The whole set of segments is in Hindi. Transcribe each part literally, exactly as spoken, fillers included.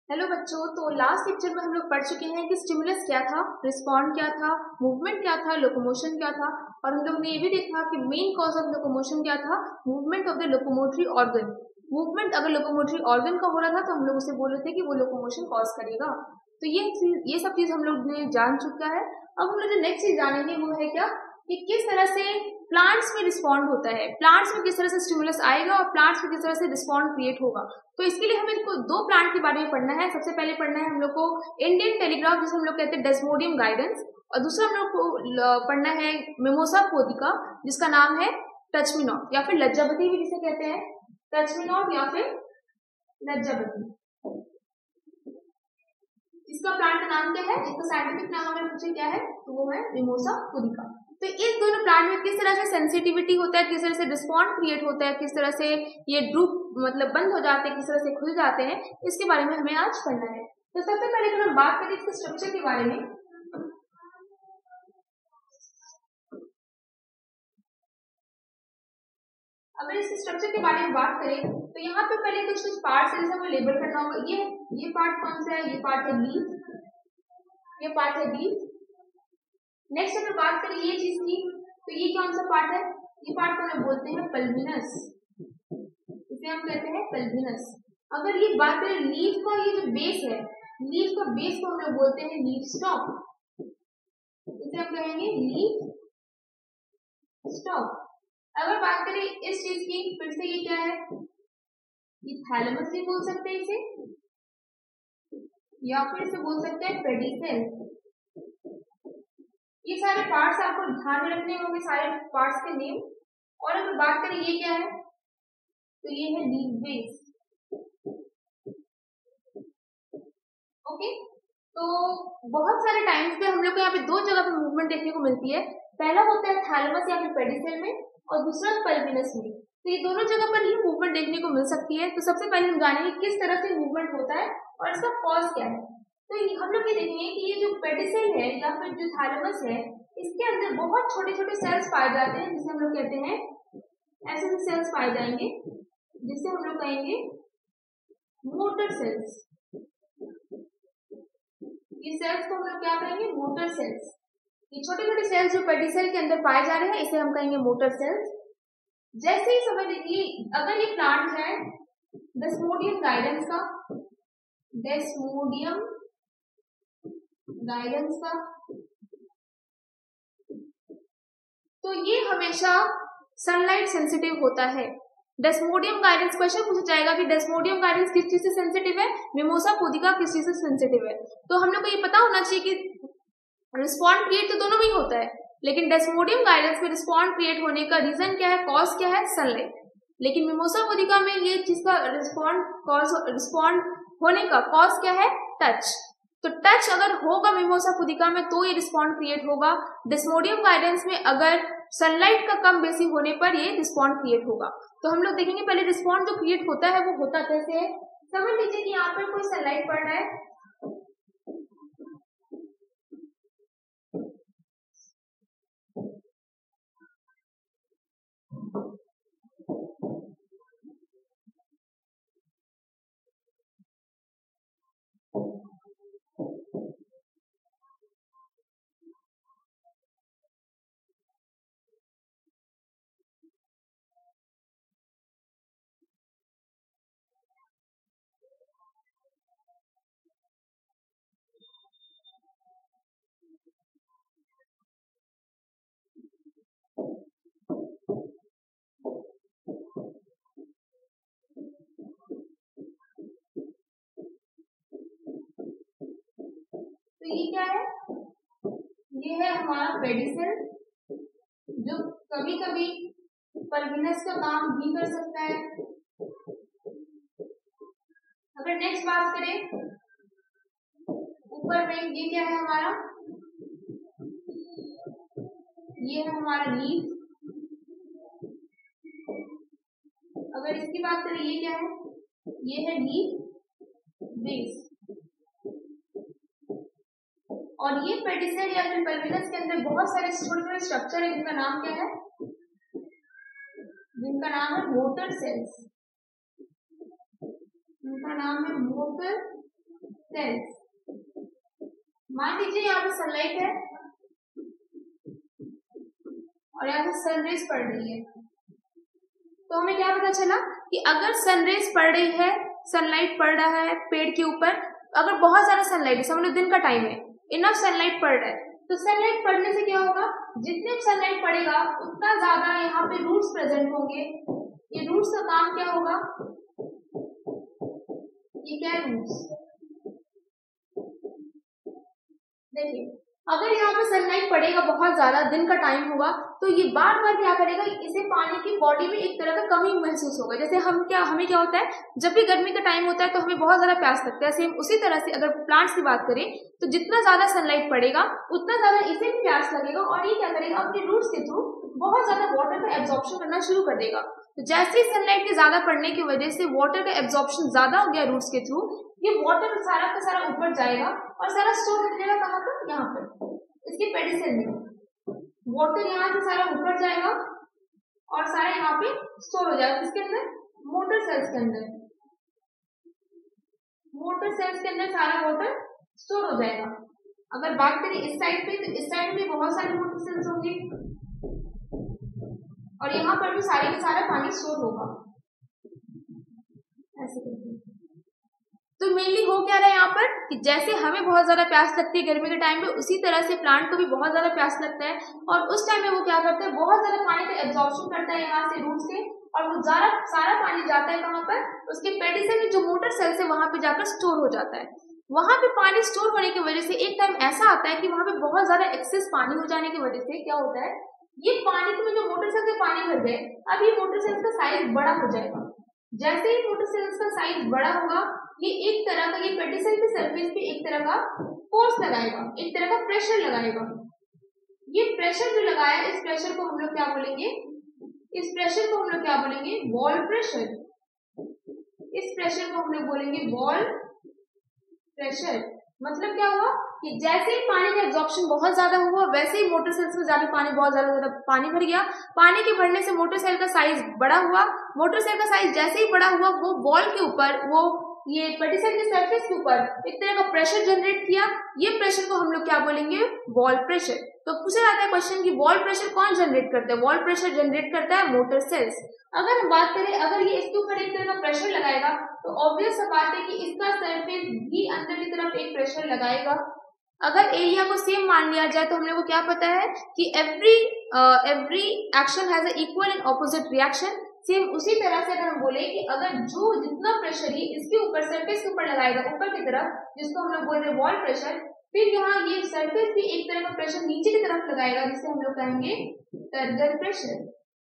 हेलो बच्चों, तो लास्ट लेक्चर में हम लोग पढ़ चुके हैं कि स्टिमुलस क्या था, रिस्पॉन्ड क्या था, मूवमेंट क्या था, लोकोमोशन क्या था। और हम लोग ने ये भी देखा कि मेन कॉज ऑफ लोकोमोशन क्या था, movement of the locomotory organ. Movement अगर लोकोमोटरी ऑर्गन का हो रहा था तो हम लोग उसे बोल रहे थे कि वो लोकोमोशन कॉज करेगा। तो ये चीज ये सब चीज हम लोग ने जान चुका है। अब हम लोग जो नेक्स्ट चीज जानेंगे वो है क्या, कि किस तरह से प्लांट्स में रिस्पॉन्ड होता है, प्लांट्स में किस तरह से स्टिमुलस आएगा और प्लांट्स में किस तरह से रिस्पॉन्ड क्रिएट होगा। तो इसके लिए हमें इनको दो प्लांट के बारे में पढ़ना है। सबसे पहले पढ़ना है हम लोग को इंडियन टेलीग्राफ, जिसे हम लोग कहते हैं डेस्मोडियम गाइडेंस, और दूसरा हम लोग को पढ़ना है मिमोसा पोदिका, जिसका नाम है टचमिनॉट या फिर लज्जावती भी जिसे कहते हैं, टचमिनॉट या फिर लज्जावती। इसका प्लांट का नाम क्या है, इसका साइंटिफिक नाम अगर पूछे क्या है तो वो है मिमोसा पोदिका। तो इस दोनों प्लांट में किस तरह से सेंसिटिविटी होता है, किस तरह से रिस्पॉन्ड क्रिएट होता है, किस तरह से ये ड्रूप मतलब बंद हो जाते हैं, किस तरह से खुल जाते हैं, इसके बारे में हमें आज पढ़ना है। तो सबसे पहले अगर हम बात करें इसके स्ट्रक्चर के बारे में, अगर इसके स्ट्रक्चर के बारे में बात करें तो यहाँ पे पहले कुछ कुछ पार्ट्स हैं हमें लेबल करना होगा। ये ये पार्ट कौन सा है, ये पार्ट है लीफ, ये पार्ट है लीफ। नेक्स्ट अगर बात करें ये चीज की तो ये कौन सा पार्ट है, ये पार्ट को हम बोलते हैं पल्विनस, इसे हम कहते हैं पल्विनस। अगर ये बात करें लीफ का, ये जो बेस है, लीफ का बेस को हम लोग बोलते हैं लीफ स्टॉक, इसे हम कहेंगे लीफ स्टॉक। अगर बात करें इस चीज की, फिर से ये क्या है, ये थैलेमस भी बोल सकते हैं इसे, या फिर इसे बोल सकते हैं पेडिसेल। ये सारे पार्ट्स आपको ध्यान में रखने होंगे, सारे पार्ट्स के नेम। और अगर बात करें ये क्या है, तो ये है लीफ बेस। ओके, तो बहुत सारे टाइम्स पे हम लोग को यहाँ पे दो जगह पे मूवमेंट देखने को मिलती है। पहला होता है थैलेमस या फिर पेडिसेल में, और दूसरा पल्विनस में। तो ये दोनों जगह पर ही मूवमेंट देखने को मिल सकती है। तो सबसे पहले हम जानेंगे किस तरह से मूवमेंट होता है और इसका कॉज क्या है। तो हम लोग ये देखेंगे कि ये जो पेडिसेल है या फिर जो थैलेमस है, इसके अंदर बहुत छोटे छोटे सेल्स पाए जाते हैं, जिसे हम लोग कहते हैं, ऐसे सेल्स पाए जाएंगे जिसे हम लोग कहेंगे मोटर सेल्स। ये सेल्स को हम लोग क्या कहेंगे, मोटर सेल्स। ये छोटे छोटे सेल्स जो पेडिसेल के अंदर पाए जा रहे हैं, इसे हम कहेंगे मोटर सेल्स। जैसे ही समझ लीजिए, अगर ये प्लांट है डेस्मोडियम गाइडेंस का, डेस्मोडियम गाइडेंस का, तो ये हमेशा सनलाइट सेंसिटिव होता है। डेस्मोडियम गाइडेंस, क्वेश्चन पूछा जाएगा कि डेस्मोडियम गाइडेंस किस चीज से सेंसिटिव है, मिमोसा पोदिका किस चीज से सेंसिटिव है। तो हम लोग को ये पता होना चाहिए कि रिस्पॉन्ड क्रिएट तो दोनों में ही होता है, लेकिन डेस्मोडियम गाइडेंस में रिस्पॉन्ड क्रिएट होने का रीजन क्या है, कॉज क्या है, सनलाइट। लेकिन मिमोसा पोदिका में ये चीज का रिस्पॉन्ड कॉज रिस्पॉन्ड होने का कॉज क्या है, टच। तो टच अगर होगा मिमोसा पोदिका में तो ये रिस्पॉन्ड क्रिएट होगा। डेस्मोडियम गाइडेंस में अगर सनलाइट का कम बेसी होने पर ये रिस्पॉन्ड क्रिएट होगा। तो हम लोग देखेंगे पहले रिस्पॉन्ड जो क्रिएट होता है वो होता कैसे है। समझ लीजिए कि यहाँ पर कोई सनलाइट पड़ रहा है, तो ये क्या है, ये है हमारा पेडिसेल, जो कभी कभी पल्विनस का काम भी कर सकता है। अगर नेक्स्ट बात करें ऊपर में, ये क्या है हमारा, ये है हमारा लीफ। अगर इसकी बात करें ये क्या है, ये है लीफ बेस। और ये पेडिसेल या फिर पल्विनस के अंदर बहुत सारे छोटे छोटे स्ट्रक्चर है, जिनका नाम क्या है, जिनका नाम है मोटर सेल्स, जिनका नाम है मोटर सेल्स। मान लीजिए यहाँ पे सनलाइट है और यहाँ से सनरेज पड़ रही है, तो हमें क्या पता चला कि अगर सनरेज पड़ रही है, सनलाइट पड़ रहा है पेड़ के ऊपर, अगर बहुत ज्यादा सनलाइट है, समझ लो दिन का टाइम है, इनफ सनलाइट पड़ रहा है, तो सनलाइट पड़ने से क्या होगा, जितने सनलाइट पड़ेगा उतना ज्यादा यहाँ पे रूट्स प्रेजेंट होंगे। ये रूट्स का काम क्या होगा, ये क्या है रूट्स, देखिए अगर यहाँ पे सनलाइट पड़ेगा बहुत ज्यादा, दिन का टाइम होगा, तो ये बार बार क्या करेगा, इसे पानी की बॉडी में एक तरह का कमी महसूस होगा। जैसे हम क्या हमें क्या होता है, जब भी गर्मी का टाइम होता है तो हमें बहुत ज्यादा प्यास लगता है, सेम उसी तरह से अगर प्लांट्स की बात करें तो जितना ज्यादा सनलाइट पड़ेगा उतना ज्यादा इसे भी प्यास लगेगा, और ये क्या करेगा, अपने रूट्स के थ्रू बहुत ज्यादा वाटर का एब्जॉर्प्शन करना शुरू कर देगा। तो जैसे ही सनलाइट के ज्यादा पड़ने की वजह से वाटर का एब्जॉर्प्शन ज्यादा हो गया रूट्स के थ्रू, ये वाटर सारा का सारा ऊपर जाएगा और सारा स्टोर हो जाएगा कहाँ पर, यहाँ पर इसके पेडिसल में। वाटर यहाँ से सारा ऊपर जाएगा और सारा यहाँ पे स्टोर हो जाएगा, किसके अंदर, मोटर सेल्स के अंदर। मोटर सेल्स के अंदर सारा वाटर स्टोर हो जाएगा। अगर बात करें इस साइड पे, तो इस साइड में बहुत सारे मोटर सेल्स होंगे और यहाँ पर भी सारे के सारा पानी स्टोर होगा, ऐसे करके। तो मेनली हो क्या रहा है यहाँ पर कि जैसे हमें बहुत ज्यादा प्यास लगती है गर्मी के टाइम पे, उसी तरह से प्लांट को भी बहुत ज्यादा प्यास लगता है, और उस टाइम में वो क्या करता है, बहुत ज्यादा पानी का एब्जॉर्प्शन करता है यहाँ से रूट से, और वो सारा सारा पानी जाता है कहाँ पर, उसके पेडिसल में जो मोटर सेल्स है वहां पे जाकर स्टोर हो जाता है। वहां पे पानी स्टोर होने की वजह से एक टाइम ऐसा आता है कि वहां पे बहुत ज्यादा एक्सेस पानी हो जाने की वजह से क्या होता है, ये पानी में जो मोटर सेल्स में पानी भर गए, अब ये मोटर सेल्स का साइज बड़ा हो जाएगा। जैसे ही मोटर सेल्स का साइज बड़ा होगा, ये एक तरह का, ये पेडिसल के सरफेस पे एक तरह का फोर्स लगाएगा, एक तरह का प्रेशर लगाएगा। ये प्रेशर जो लगाया, इस प्रेशर को हम लोग क्या बोलेंगे, इस प्रेशर को हम लोग क्या बोलेंगे, बॉल प्रेशर। इस प्रेशर को हम लोग बोलेंगे बॉल प्रेशर। मतलब क्या हुआ कि जैसे ही पानी का एब्जॉर्प्शन बहुत ज्यादा हुआ, वैसे ही मोटर सेल्स में जाके पानी बहुत ज्यादा ज्यादा पानी भर गया। पानी के भरने से मोटर सेल का साइज बड़ा हुआ। मोटर सेल का साइज जैसे ही बड़ा हुआ, वो बॉल के ऊपर, वो ये पेडिसल के सरफेस के ऊपर एक तरह का प्रेशर जनरेट किया। ये प्रेशर को हम लोग क्या बोलेंगे, बॉल प्रेशर। तो पूछा जाता है क्वेश्चन कि बॉल प्रेशर कौन जनरेट करता है, बॉल प्रेशर जनरेट करता है मोटर सेल्स। अगर हम बात करें, अगर ये इसके ऊपर एक तरह का प्रेशर लगाएगा, तो ऑब्वियस सा बात है कि इसका सरफेस भी अंदर की तरफ एक प्रेशर लगाएगा। अगर एरिया को सेम मान लिया जाए, तो हम लोग को क्या पता है कि every every action has a equal and opposite reaction. Same उसी तरह से अगर हम बोले कि अगर जो जितना प्रेशर ये इसके ऊपर सरफेस के ऊपर लगाएगा ऊपर की तरफ, जिसको हम लोग बोल रहे हैं वॉल प्रेशर, फिर यहाँ ये सरफेस भी एक तरह का प्रेशर नीचे की तरफ लगाएगा, जिसे हम लोग कहेंगे टर्गर प्रेशर,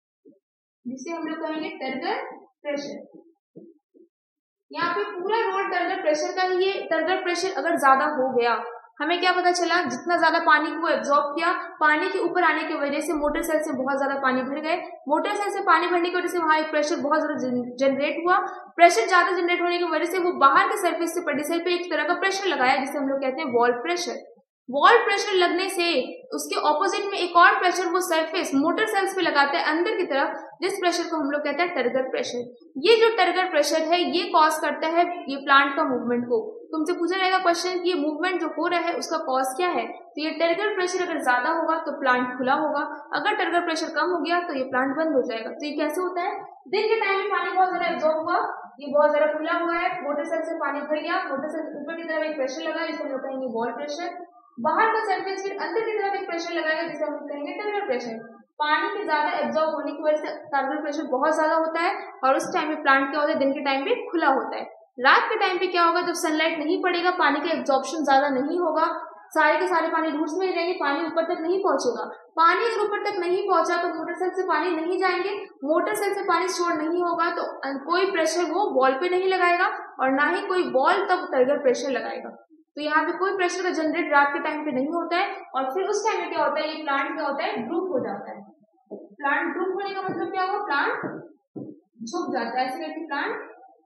जिसे हम लोग कहेंगे टर्गर प्रेशर। यहाँ पे पूरा रोल टर्गर प्रेशर का ही। ये टर्गर प्रेशर अगर ज्यादा हो गया, हमें क्या पता चला, जितना ज्यादा पानी को एब्जॉर्ब किया, पानी के ऊपर आने की वजह से मोटर सेल से बहुत ज्यादा पानी भर गए। मोटर सेल से पानी भरने की वजह से वहां एक प्रेशर बहुत ज्यादा जनरेट हुआ। प्रेशर ज्यादा जनरेट होने की वजह से वो बाहर के सरफेस से पेडिसल पे एक तरह का प्रेशर लगाया, जिसे हम लोग कहते हैं वॉल प्रेशर। वॉल प्रेशर लगने से उसके ऑपोजिट में एक और प्रेशर वो सरफेस मोटर सेल्स पे लगाता है अंदर की तरफ, जिस प्रेशर को हम लोग कहते हैं टर्गर प्रेशर। ये जो टर्गर प्रेशर है, ये कॉज करता है ये प्लांट का मूवमेंट को। तुमसे पूछा जाएगा क्वेश्चन कि ये मूवमेंट जो हो रहा है उसका कॉज क्या है, तो ये टर्गर प्रेशर अगर ज्यादा होगा तो प्लांट खुला होगा, अगर टर्गर प्रेशर कम हो गया तो ये प्लांट बंद हो जाएगा। तो ये कैसे होता है, दिन के टाइम में पानी बहुत ज्यादा एब्जॉर्ब हुआ, ये बहुत ज्यादा खुला हुआ है, मोटर सेल से पानी भर गया, मोटर सेल ऊपर की तरफ एक प्रेशर लगा, जिसे हम लोग कहेंगे वॉल प्रेशर। बाहर का सरफेस फिर अंदर की तरफ एक प्रेशर लगाएगा, जिसे हम कहेंगे टर्गर प्रेशर। पानी के ज्यादा एब्जॉर्ब होने की वजह से टर्गर प्रेशर बहुत ज्यादा होता है, और उस टाइम में प्लांट क्या होता है, दिन के टाइम में खुला होता है। रात के टाइम पे क्या होगा, जब सनलाइट नहीं पड़ेगा, पानी का एब्जॉर्प्शन ज्यादा नहीं होगा, सारे के सारे पानी रूट्स में ही रहेंगे, पानी ऊपर तक नहीं पहुंचेगा। पानी अगर ऊपर तक नहीं पहुंचा तो मोटर सेल से पानी नहीं जाएंगे, मोटर सेल से पानी स्टोर नहीं होगा, तो कोई प्रेशर वो बॉल पे नहीं लगाएगा, और ना ही कोई बॉल तब टर्गर प्रेशर लगाएगा। तो यहाँ पे कोई प्रेशर का जनरेट रात के टाइम पे नहीं होता है, और फिर उस टाइम में क्या होता है, ये प्लांट क्या होता है, ड्रूप हो जाता है। प्लांट ड्रूप होने का मतलब क्या हुआ, प्लांट झुक जाता है, ऐसे करके प्लांट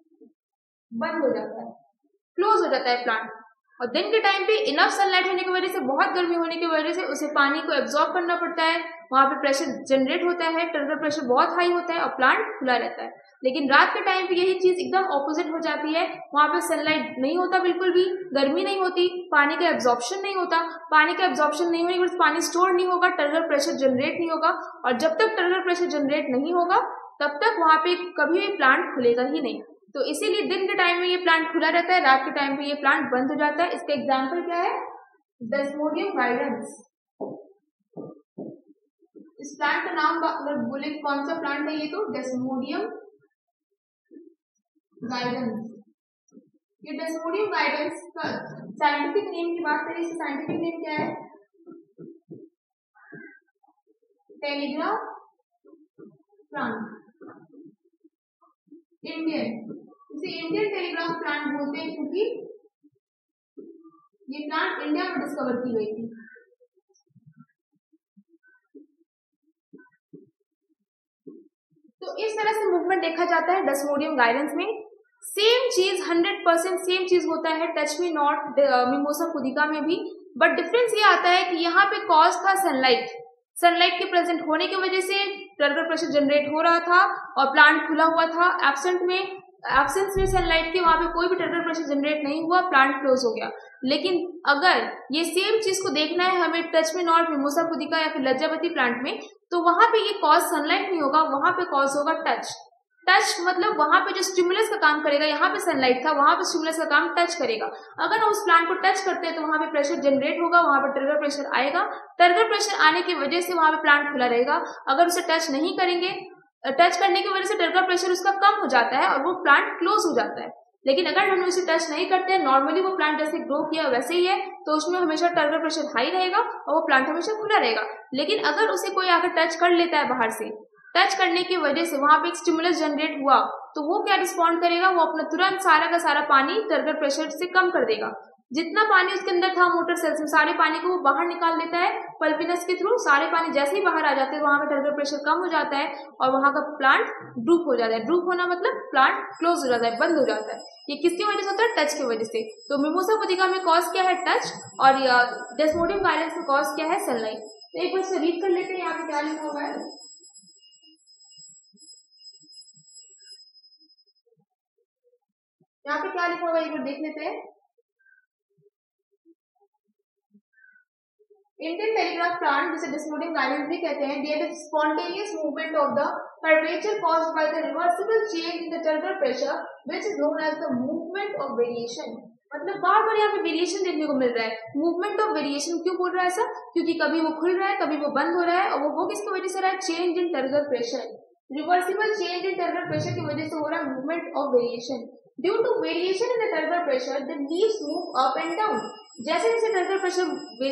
बंद हो जाता है, क्लोज हो जाता है प्लांट। और दिन के टाइम पे इनफ सनलाइट होने की वजह से, बहुत गर्मी होने की वजह से उसे पानी को एब्जॉर्ब करना पड़ता है, वहां पे प्रेशर जनरेट होता है, टर्गर प्रेशर बहुत हाई होता है, और प्लांट खुला रहता है। लेकिन रात के टाइम पे यही चीज एकदम ऑपोजिट हो जाती है। वहां पे सनलाइट नहीं होता, बिल्कुल भी गर्मी नहीं होती, पानी का एब्जॉर्प्शन नहीं होता, पानी का एब्जॉर्प्शन नहीं होने के पानी स्टोर नहीं होगा, टर्गर प्रेशर जनरेट नहीं होगा, और जब तक टर्गर प्रेशर जनरेट नहीं होगा तब तक वहां पे कभी भी प्लांट खुलेगा ही नहीं। तो इसीलिए दिन के टाइम में ये प्लांट खुला रहता है, रात के टाइम पे ये प्लांट बंद हो जाता है। इसका एग्जाम्पल क्या है? Desmodium guidance. इस प्लांट का नाम अगर बोले कौन सा प्लांट है ये, तो डेस्मोडियम गाइडेंस। ये डेस्मोडियम गाइडेंस का साइंटिफिक नेम की बात करें, इसका साइंटिफिक नेम क्या है? Telegraph plant, Indian. इसे इंडियन टेलीग्राफ प्लांट बोलते हैं क्योंकि ये प्लांट इंडिया में डिस्कवर की गई थी। तो इस तरह से मूवमेंट देखा जाता है डेस्मोडियम गाइडेंस में। सेम चीज हंड्रेड परसेंट सेम चीज होता है touch me not Mimosa pudica में भी, बट डिफरेंस ये आता है कि यहाँ पे कॉज था सनलाइट। सनलाइट के प्रेजेंट होने की वजह से टर्गर प्रेशर जनरेट हो रहा था और प्लांट खुला हुआ था। एब्सेंट में एब्सेंस में सनलाइट के वहां पे कोई भी टर्गर प्रेशर जनरेट नहीं हुआ, प्लांट क्लोज हो गया। लेकिन अगर ये सेम चीज को देखना है हमें टच में नॉट मिमोसा पुदिका या फिर लज्जावती प्लांट में, तो वहां पे ये कॉज सनलाइट नहीं होगा, वहां पे कॉज होगा टच। टच मतलब वहां पे जो स्टिमुलस का काम करेगा, यहाँ पे सनलाइट था, वहां पे स्टिमुलस का काम टच करेगा। अगर हम उस प्लांट को टच करते हैं तो वहां पे प्रेशर जनरेट होगा, वहां पे टर्गर प्रेशर आएगा। टर्गर प्रेशर आने की वजह से वहां पे प्लांट खुला रहेगा। अगर उसे टच नहीं करेंगे, टच करने की वजह से टर्गर प्रेशर उसका कम हो जाता है और वो प्लांट क्लोज हो जाता है। लेकिन अगर हम उसे टच नहीं करते हैं, नॉर्मली वो प्लांट जैसे ग्रो किया वैसे ही है, तो उसमें हमेशा टर्गर प्रेशर हाई रहेगा और वो प्लांट हमेशा खुला रहेगा। लेकिन अगर उसे कोई आकर टच कर लेता है बाहर से, टच करने की वजह से वहां पे एक स्टिमुलस जनरेट हुआ, तो वो क्या रिस्पॉन्ड करेगा? वो अपना तुरंत सारा का सारा पानी टर्गर प्रेशर से कम कर देगा। जितना पानी उसके अंदर था मोटर सेल्स में, सारे पानी को वो बाहर निकाल देता है पल्पिनस के थ्रू। सारे पानी जैसे ही बाहर आ जाते हैं वहां पे टर्गर प्रेशर कम हो जाता है और वहां का प्लांट ड्रूप हो जाता है। ड्रूप होना मतलब प्लांट क्लोज हो जाता है, बंद हो जाता है। ये किसकी वजह से होता है? टच की वजह से। तो मिमोसा पुदिका में कॉज क्या है? टच। और डेस्मोडियम गाइडेंस में कॉज क्या है? सनलाइट। तो एक बार से रीड कर लेते हैं, यहाँ पे क्या लिखा हुआ है। यहाँ पे क्या लिखा हुआ है एक बार देख लेते हैं। इंडियन टेलीग्राफ प्लांट, जिसे डेस्मोडियम गाइडेंस भी कहते हैं, there is spontaneous movement of the curvature caused by the reversible change in the turgor pressure which is known as the movement of variation. मतलब बार बार यहाँ पे वेरिएशन देखने को मिल रहा है। मूवमेंट ऑफ वेरिएशन क्यों बोल रहा है ऐसा? क्योंकि कभी वो खुल रहा है, कभी वो बंद हो रहा है, और वो वो किसकी वजह से रहा है? Change in turgor pressure. Reversible change in turgor pressure की वजह से हो रहा है movement of variation. Due to variation in the turgor pressure the leaves move up and down. जैसे जैसे टर्गर प्रेशर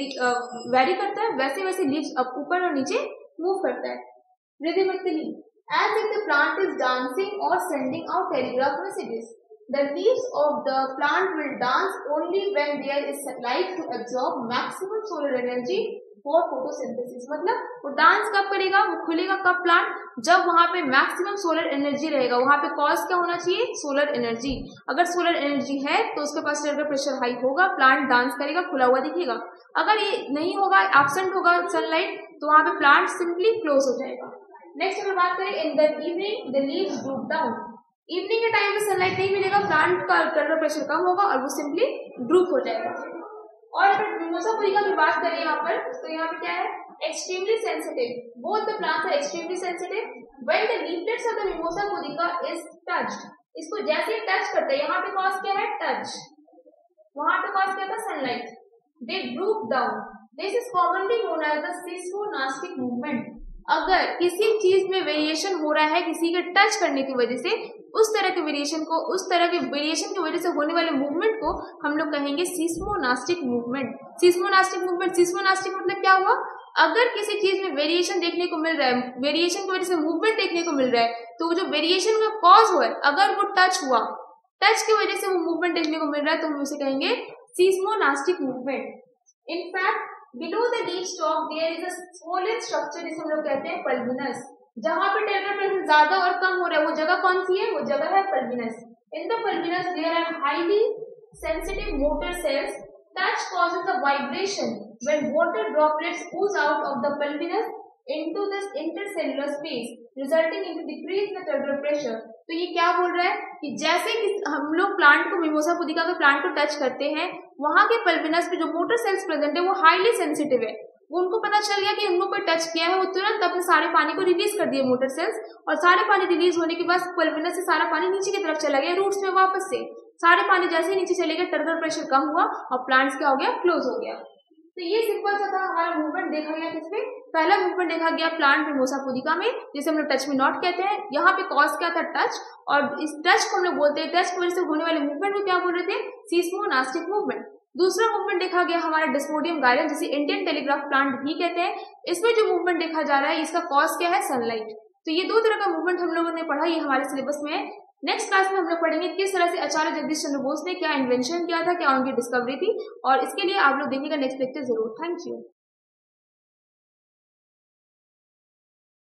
वेरी करता है, वैसे वैसे लीव्स अप ऊपर और नीचे मूव करता है rhythmically, as if the plant is dancing और sending out telegraph messages. The leaves of the plant will dance only when there is sunlight to absorb maximum solar energy for photosynthesis। मतलब वो डांस कब करेगा, वो खुलेगा कब प्लांट? जब वहां पे मैक्सिमम सोलर एनर्जी रहेगा। वहां पे कॉज क्या होना चाहिए? Solar energy. अगर सोलर एनर्जी है तो उसके पास टर्गर प्रेशर हाई होगा, प्लांट डांस करेगा, खुला हुआ दिखेगा। अगर ये नहीं होगा, एब्सेंट होगा सनलाइट, तो वहां पे प्लांट सिंपली क्लोज हो जाएगा। नेक्स्ट अगर बात करें, in the evening the leaves droop down. Evening के टाइम पे सनलाइट नहीं मिलेगा, प्लांट का टर्गर प्रेशर कम होगा और वो सिंपली ड्रूप हो जाएगा। और अगर मिमोसा पुदिका की बात करें यहाँ पर, तो यहाँ पे क्या है? Extremely sensitive. Both the plants are extremely sensitive when the leaflets of the Mimosa pudica is touched. इसको जैसे टच करते हैं, यहाँ पे कॉज क्या है? टच। वहां पे कॉज क्या था? Sunlight. They droop down. This is commonly known as the seismonastic movement. अगर किसी चीज में वेरिएशन हो रहा है किसी के टच करने की वजह से, उस तरह के वेरिएशन को, उस तरह के वेरिएशन की वजह से होने वाले मूवमेंट को हम लोग कहेंगे सिस्मोनास्टिक मूवमेंट। सिस्मोनास्टिक मूवमेंट, सिस्मोनास्टिक मतलब क्या हुआ? अगर किसी चीज में वेरिएशन देखने को मिल रहा है, वेरिएशन की वजह से मूवमेंट देखने को मिल रहा है, तो जो वेरिएशन का कॉज हुआ है, अगर वो टच हुआ, टच की वजह से वो मूवमेंट देखने को मिल रहा है, तो हम उसे कहेंगे seismonastic movement. In fact below the leaf stalk there is a swollen structure, जिसे हम लोग कहते हैं पल्बिनस। जहां पे टर्गर प्रेशर ज्यादा और कम हो रहा है, वो जगह कौन सी है? वो जगह है pulvinus. In the pulvinus there are highly sensitive motor cells. Touch causes a vibration when water droplets ooze out of the pulvinus into this intercellular space, resulting in decrease in the turgor pressure। तो ये क्या बोल रहा है कि जैसे कि हम लोग प्लांट को, मिमोसा पुदिका के प्लांट को टच करते हैं, वहां के पल्विनस पे जो मोटर सेल्स प्रेजेंट है वो हाईली सेंसिटिव है। वो उनको पता चल गया कि उनको कोई टच किया है, वो तुरंत अपने सारे पानी को रिलीज कर दिए मोटर सेल्स, और सारे पानी रिलीज होने के बाद पल्विनस से सारा पानी नीचे की तरफ चला गया रूट्स में वापस से। सारे पानी जैसे ही नीचे चले गए, टर्मिनल प्रेशर कम हुआ और प्लांट्स क्या हो गया, क्लोज हो गया। तो ये सिंपल सा था हमारा मूवमेंट देखा गया किसमें, पहला मूवमेंट देखा गया प्लांट मिमोसा पुदिका में, जिसे हम लोग टच मी नॉट कहते हैं। यहाँ पे कॉज क्या था, टच, और इस टच को हम लोग बोलते हैं, टच की वजह से होने वाले मूवमेंट को क्या बोल रहे थे, सीस्मोनास्टिक मूवमेंट। दूसरा मूवमेंट देखा गया हमारा डिस्मोडियम गायरम, जिसे इंडियन टेलीग्राफ प्लांट भी कहते हैं। इसमें जो मूवमेंट देखा जा रहा है, इसका कॉज क्या है, सनलाइट। तो ये दो तरह का मूवमेंट हम लोगों ने पढ़ा, ये हमारे सिलेबस में है। नेक्स्ट क्लास में हम लोग पढ़ेंगे किस तरह से आचार्य जगदीश चंद्र बोस ने क्या इन्वेंशन किया था, क्या उनकी डिस्कवरी थी, और इसके लिए आप लोग देखिएगा नेक्स्ट लेक्चर जरूर। Thank you.